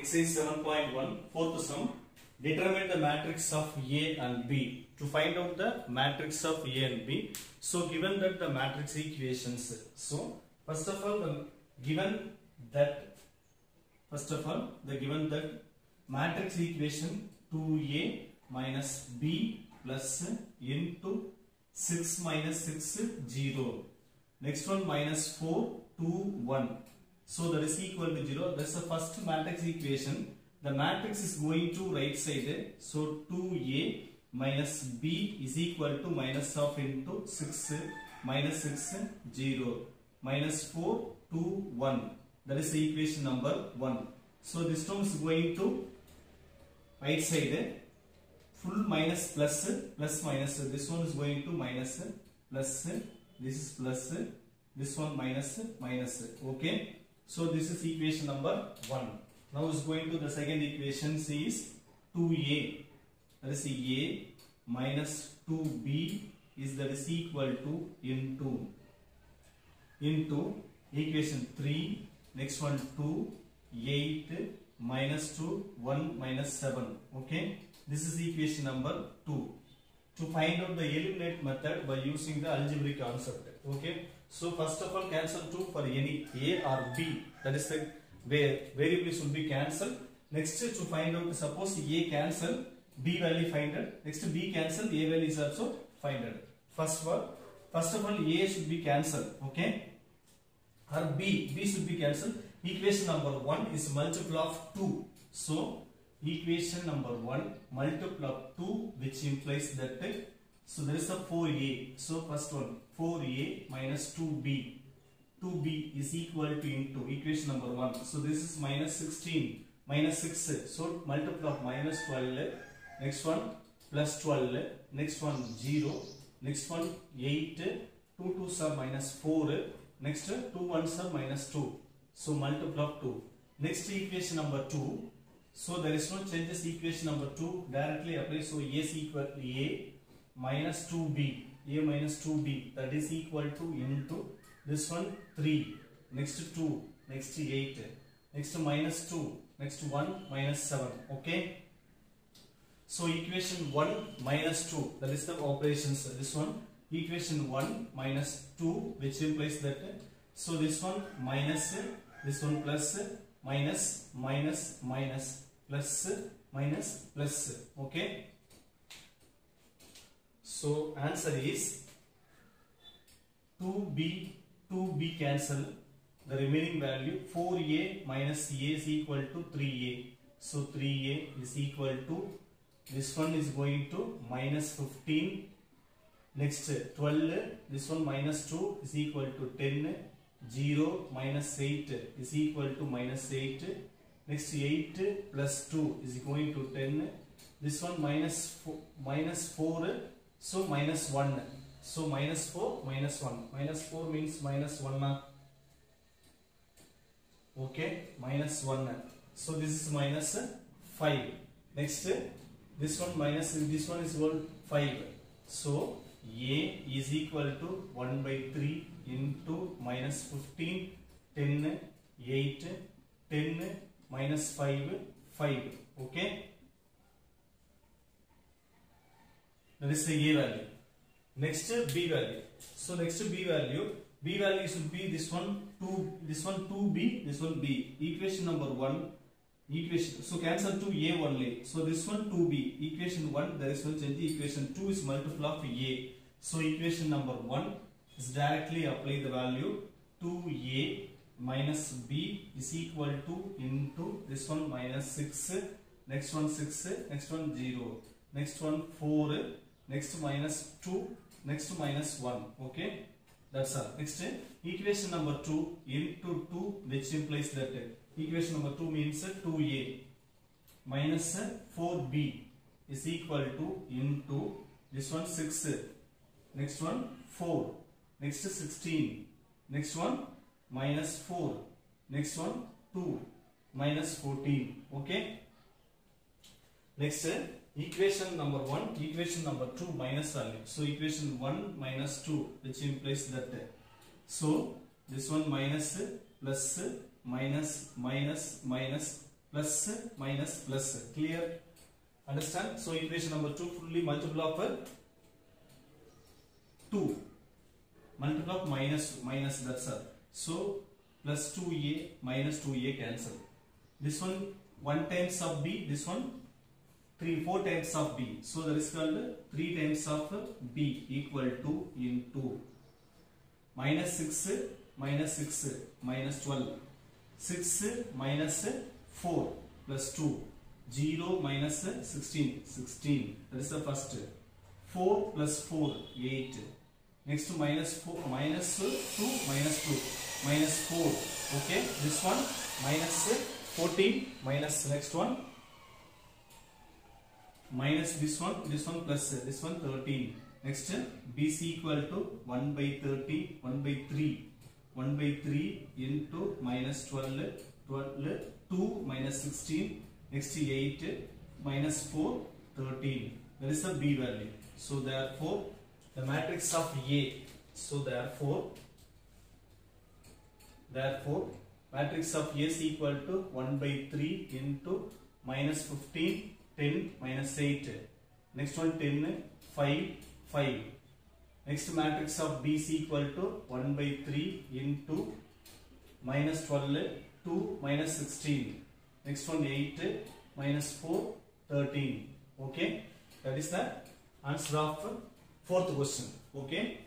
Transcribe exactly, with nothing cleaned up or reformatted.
Exercise seven point one, fourth sum. Determine the matrix of A and B. To find out the matrix of A and B. So given that the matrix equations. So first of all, the given that first of all the given that matrix equation two A minus B plus into six minus six zero. Next one minus four two one. So that is equal to zero. That's the first matrix equation. The matrix is going to right side. So two A minus B is equal to minus of into six minus six zero minus four two one. That is the equation number one. So this term is going to right side. Full minus plus plus minus. This one is going to minus plus. This is plus. This one minus minus. Okay. So this is equation number one. Now is going to the second equation is two A. That is A minus two B is that is equal to into into equation three. Next one two eight minus two one minus seven. Okay. This is equation number two. To find out the eliminate method by using the algebraic concept. Okay. So first of all cancel two for any A or B. That is the where variables will be cancelled. Next to find out, suppose A cancel, B value find it. Next B cancel, A value is also find it. First one, first of all A should be cancelled. Okay. Or B, B should be cancelled. Equation number one is multiple of two. So equation number one multiple of two, which implies that so there is a four A. So first one four A minus two B. two B is equal to into equation number one. So this is minus sixteen minus six. So multiple of minus twelve. Next one plus twelve. Next one zero. Next one eight. two twos are minus four. Next two ones are minus two. So multiple of two. Next equation number two. So there is no changes. Equation number two directly apply. So A is equal to A minus two B. A minus two B. That is equal to into this one three. Next two. Next eight. Next minus two. Next one minus seven. Okay. So equation one minus two. That is the operations. This one equation one minus two, which implies that. So this one minus. This one plus. Minus. Minus. Minus. Plus. Minus. Plus. Okay. So answer is two B. two B cancel. The remaining value four A minus A is equal to three A. So three A is equal to, this one is going to minus fifteen. Next twelve. This one minus two is equal to ten. zero minus eight is equal to minus eight. Next eight plus two is going to ten. This one minus four, minus four. So minus one. So minus four minus one. Minus four means minus one. Okay. Minus one. So this is minus five. Next this one minus this one is equal five. So A is equal to one by three into minus fifteen, ten, eight, ten, minus five, five. Okay. That is the A value. Next B value. So next B value. B value should be this one two. This one two B. This one B. Equation number one. Equation. So cancel two A only. So this one two B. Equation one. There is no change. Equation two is multiple of A. So equation number one is directly apply the value two A minus B is equal to into this one minus six. Next one six. Next one zero. Next one four. Next minus two. Next minus one. Okay. That's all. Next equation number two into two, which implies that equation number two means two A minus four B is equal to into this one six. Next one four. Next sixteen. Next one minus four. Next one two minus fourteen. Okay. Next equation number one, equation number two minus value. So equation one minus two, which implies that. So this one minus plus minus minus minus plus minus plus. Clear? Understand? So equation number two fully multiple of two. Multiple of minus minus, that's all. So plus two a minus two a cancel. This one one times of b, this one three four times of b. So that is called three times of b equal to into minus six minus six minus twelve. six minus four plus two. zero minus sixteen. sixteen. That is the first. four plus four. eight. Next minus four minus two minus two. Minus four. Okay. This one minus fourteen minus next one. Minus this one. This one plus this one thirteen. Next B C equal to one by thirty. one by three. one by three into minus twelve. twelve. two minus sixteen. Next eight minus four, thirteen. That is the B value. So therefore, the matrix of A. So therefore, therefore, matrix of A is equal to one by three into minus fifteen, ten, minus eight. Next one ten, five, five. Next matrix of B is equal to one by three into minus twelve, two, minus sixteen. Next one eight minus four, thirteen. Okay, that is the answer of fourth question. Okay.